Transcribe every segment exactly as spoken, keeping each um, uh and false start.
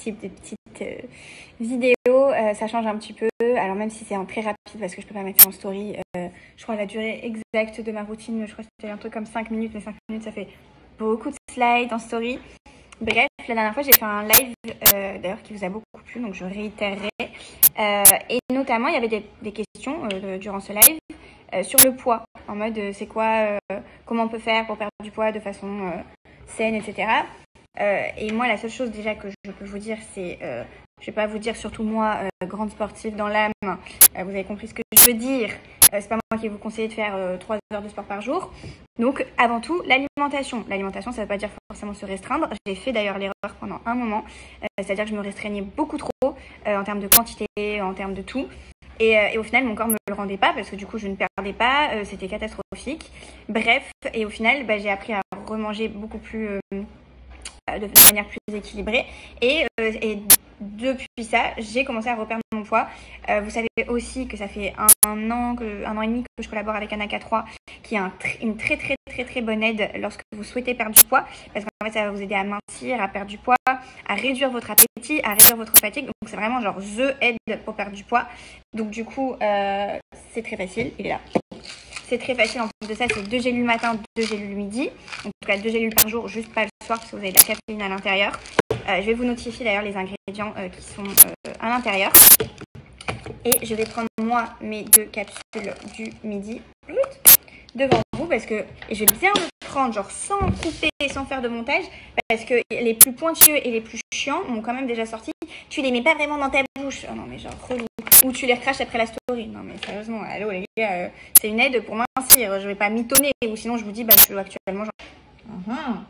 type de petites euh, vidéos. Euh, ça change un petit peu. Alors même si c'est en très rapide parce que je peux pas mettre ça en story. Euh, je crois la durée exacte de ma routine, je crois que c'était un truc comme cinq minutes. Mais cinq minutes, ça fait beaucoup de slides en story. Bref, la dernière fois, j'ai fait un live, euh, d'ailleurs, qui vous a beaucoup plu, donc je réitérerai. Euh, et notamment, il y avait des, des questions euh, durant ce live euh, sur le poids, en mode euh, c'est quoi, euh, comment on peut faire pour perdre du poids de façon euh, saine, et cetera. Euh, et moi, la seule chose déjà que je peux vous dire, c'est, euh, je vais pas vous dire, surtout moi, euh, grande sportive dans l'âme, euh, vous avez compris ce que je veux dire. Euh, c'est pas moi qui vais vous conseiller de faire euh, trois heures de sport par jour. Donc, avant tout, l'alimentation. L'alimentation, ça ne veut pas dire forcément se restreindre. J'ai fait d'ailleurs l'erreur pendant un moment. Euh, c'est-à-dire que je me restreignais beaucoup trop euh, en termes de quantité, en termes de tout. Et, euh, et au final, mon corps ne me le rendait pas parce que du coup, je ne perdais pas. Euh, c'était catastrophique. Bref, et au final, bah, j'ai appris à remanger beaucoup plus... Euh, de manière plus équilibrée. Et, euh, et depuis ça, j'ai commencé à reperdre mon poids. Euh, vous savez aussi que ça fait un, un an, que, un an et demi que je collabore avec Anna K trois, qui est un tr- une très très très très bonne aide lorsque vous souhaitez perdre du poids, parce qu'en fait ça va vous aider à mincir, à perdre du poids, à réduire votre appétit, à réduire votre fatigue. Donc c'est vraiment genre the aide pour perdre du poids. Donc du coup, euh, c'est très facile. Il est là. C'est très facile. En plus de ça, c'est deux gélules le matin, deux gélules le midi. En tout cas, deux gélules par jour, juste pas le soir parce que vous avez de la caféine à l'intérieur. Euh, je vais vous notifier d'ailleurs les ingrédients euh, qui sont euh, à l'intérieur. Et je vais prendre moi mes deux capsules du midi devant vous parce que et je vais bien le prendre genre sans couper et sans faire de montage parce que les plus pointueux et les plus chiants m'ont quand même déjà sorti. Tu les mets pas vraiment dans ta bouche. Oh non mais genre relou. Ou tu les recraches après la story. Non mais sérieusement, allô les gars, euh, c'est une aide pour mincir. Je vais pas mitonner ou sinon je vous dis bah je suis actuellement genre uh-huh.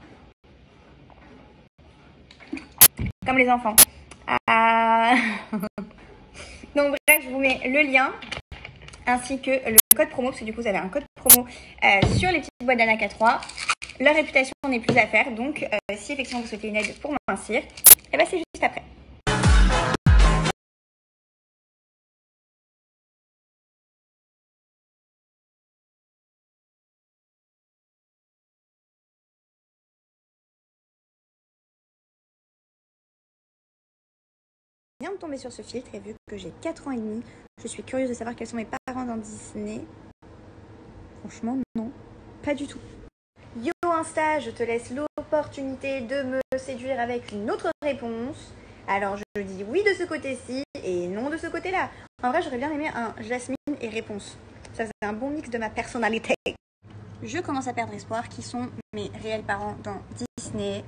Comme les enfants. Ah. Donc bref, je vous mets le lien ainsi que le code promo parce que du coup vous avez un code promo euh, sur les petites boîtes d'Anna K trois. Leur réputation n'est plus à faire donc euh, si effectivement vous souhaitez une aide pour mincir, et ben c'est juste après. Je viens de tomber sur ce filtre et vu que j'ai quatre ans et demi, je suis curieuse de savoir quels sont mes parents dans Disney. Franchement, non, pas du tout. Yo Insta, je te laisse l'opportunité de me séduire avec une autre réponse. Alors je dis oui de ce côté-ci et non de ce côté-là. En vrai, j'aurais bien aimé un Jasmine et réponse. Ça c'est un bon mix de ma personnalité. Je commence à perdre espoir. Qui sont mes réels parents dans Disney?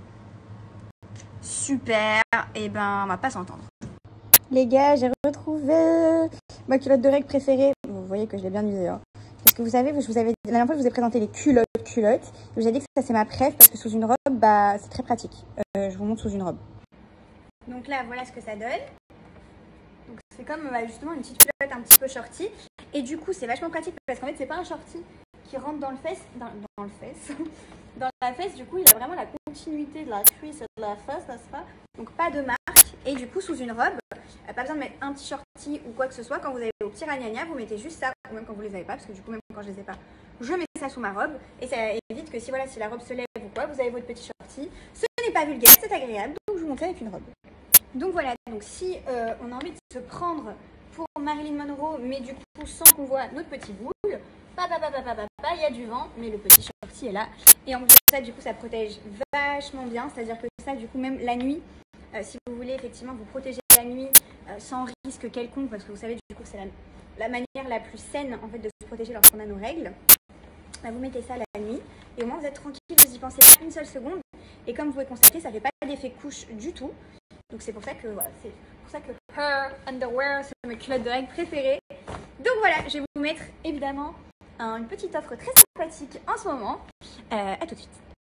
Super. Et ben, on va pas s'entendre. Les gars, j'ai retrouvé ma culotte de règle préférée. Vous voyez que je l'ai bien usée. Hein. Parce que vous savez, je vous avais, la dernière fois, je vous ai présenté les culottes culottes. Et je vous ai dit que ça, c'est ma préf parce que sous une robe, bah, c'est très pratique. Euh, je vous montre sous une robe. Donc là, voilà ce que ça donne. Donc c'est comme bah, justement une petite culotte un petit peu shorty. Et du coup, c'est vachement pratique parce qu'en fait, c'est pas un shorty qui rentre dans le fesse, dans, dans le fesse, dans la fesse. Du coup, il a vraiment la continuité de la cuisse et de la fesse, n'est-ce pas? Donc pas de marque. Et du coup, sous une robe, pas besoin de mettre un petit shorty ou quoi que ce soit. Quand vous avez vos petits ragnagnas, vous mettez juste ça, ou même quand vous les avez pas, parce que du coup, même quand je les ai pas, je mets ça sous ma robe. Et ça évite que si voilà, si la robe se lève ou quoi, vous avez votre petit shorty. Ce n'est pas vulgaire, c'est agréable, donc je vous montre avec une robe. Donc voilà, donc si euh, on a envie de se prendre pour Marilyn Monroe, mais du coup sans qu'on voit notre petit boule, papa, papa, papa, papa, il y a du vent, mais le petit shorty est là. Et en plus de ça, du coup, ça protège vachement bien, c'est-à-dire que ça, du coup, même la nuit, euh, si vous voulez effectivement vous protéger la nuit euh, sans risque quelconque, parce que vous savez, du coup, c'est la, la manière la plus saine en fait de se protéger lorsqu'on a nos règles. Bah, vous mettez ça la nuit et au moins vous êtes tranquille, vous y pensez pas une seule seconde. Et comme vous pouvez constater, ça fait pas d'effet couche du tout. Donc c'est pour ça que voilà, c'est pour ça que Her Underwear, c'est mes culottes de règles préférées. Donc voilà, je vais vous mettre évidemment un, une petite offre très sympathique en ce moment. Euh, à tout de suite.